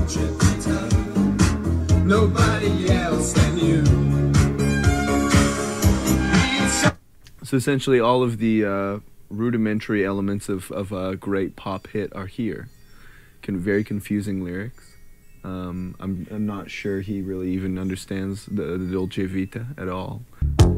dolce vita, nobody else than you. So essentially all of the rudimentary elements of a great pop hit are here. Very confusing lyrics. I'm not sure he really even understands the dolce vita at all.